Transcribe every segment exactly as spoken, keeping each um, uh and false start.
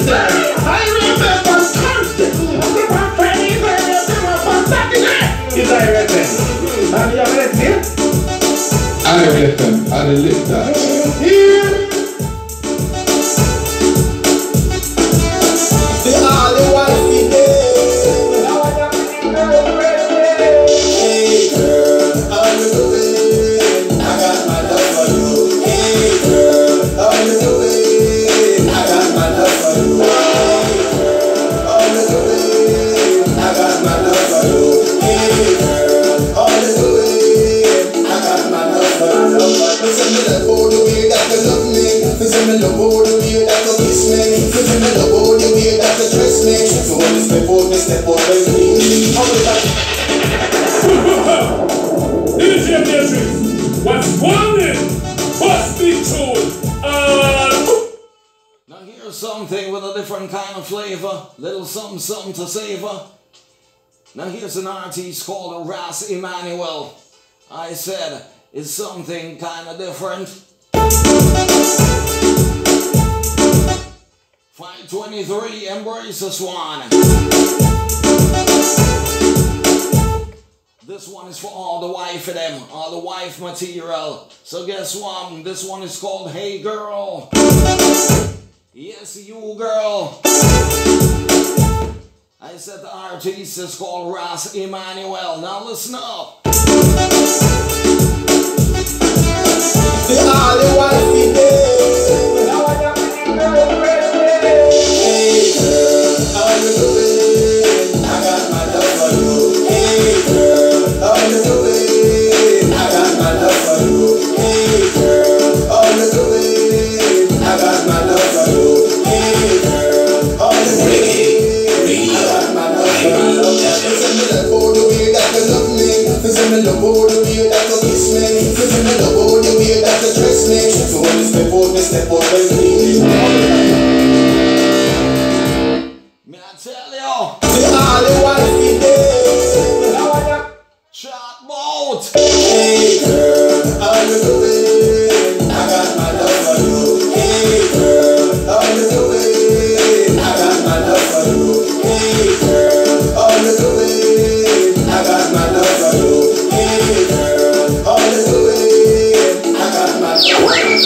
I remember constantly. Is I reckon? Have you ever read it? I reckon, I live that. Here. The only wife we did. Hey girl, how you doing? I got my love for you. Hey girl, how you doing? I got my love for you. Hey girl, how you doing? I got my love for you. Hey girl, how you doing? I got my love for you. Listen me love all the way that you love me. Listen me love all the way that you kiss me. Listen me love all the way that you dress me. So when you step out, me step out baby. D J Matrix, what's wanted? What's the tune? Uh... Now here's something with a different kind of flavor. Little something, something to savor. Now here's an artist called Ras Emmanuel. I said it's something kind of different. five twenty-three, embrace this one. This one is for all the wife of them, all the wife material. So guess what? This one is called Hey Girl. Yes, you girl. I said the artist is called Ras Emmanuel. Now listen up. The only wife we did. Hey girl, how you doing? I got my love for you. Hey girl, how you doing? I got my love for you. Hey girl, how you doing? I got my love for you. Hey girl, how you doing? I got my love for you. Listen me love all the way that you love me. Listen me love all the way that you kiss me. Listen me love all the way that you dress me. So when you step out, me step out baby. May I tell you? The only wife we did. Chat boat. Hey girl, how you doing? I got my love for you. Hey girl, how you doing? I got my love for you. Hey girl, how you doing? I got my love for you. Hey girl, how you doing? I got my love for you.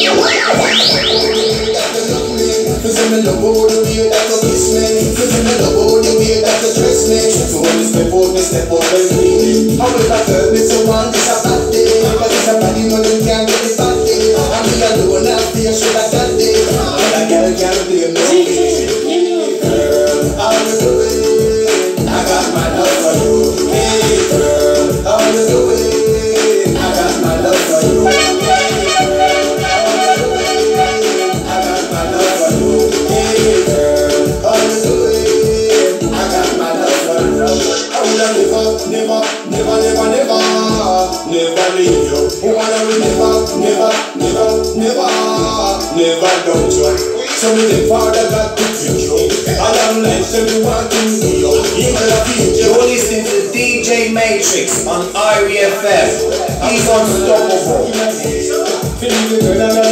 Listen me love all the way that you kiss me. Listen me love all the way that you dress me. So when you step out, me step out baby. How will I tell me to want this a bad day? But it's a body, no them can't get it bad day. And me alone, I feel should I got day. But a girl can't blame me. Hey girl, how you doing? I got my love for you. Hey girl, how you doing? I got my love for you. Hey girl, how you doing? I got my love for you. Hey girl, how you doing? I got my love for you. I will never, never, never, never, never, never leave you. Wanna we never, never, never, never, never doubt you. So me the Father God to teach you. I am like so you want to see you. Even the future. You're listening to D J Matrix on I R E F M. He's unstoppable.